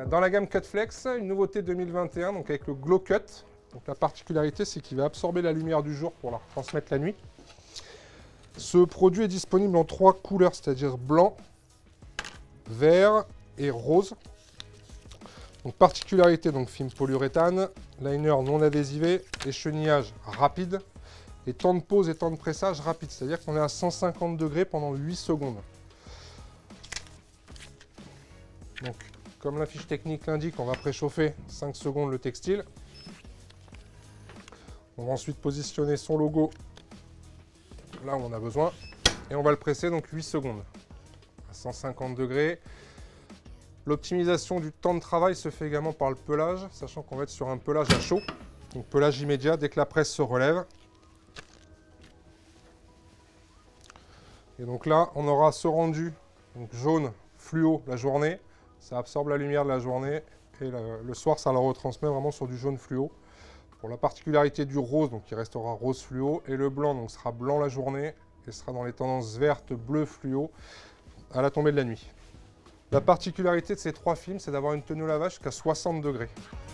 Dans la gamme Cutflex, une nouveauté 2021, donc avec le Glow Cut. Donc la particularité, c'est qu'il va absorber la lumière du jour pour la retransmettre la nuit. Ce produit est disponible en 3 couleurs, c'est-à-dire blanc, vert et rose. Donc particularité, donc film polyuréthane, liner non adhésivé, échenillage rapide et temps de pose et temps de pressage rapide, c'est-à-dire qu'on est à 150 degrés pendant 8 secondes. Donc, comme la fiche technique l'indique, on va préchauffer 5 secondes le textile. On va ensuite positionner son logo là où on a besoin et on va le presser donc 8 secondes à 150 degrés. L'optimisation du temps de travail se fait également par le pelage, sachant qu'on va être sur un pelage à chaud, donc pelage immédiat dès que la presse se relève. Et donc là, on aura ce rendu donc jaune fluo la journée, ça absorbe la lumière de la journée et le soir, ça la retransmet vraiment sur du jaune fluo. Pour la particularité du rose, donc il restera rose fluo, et le blanc donc sera blanc la journée et sera dans les tendances vertes, bleu fluo à la tombée de la nuit. La particularité de ces 3 films, c'est d'avoir une tenue au lavage jusqu'à 60 degrés.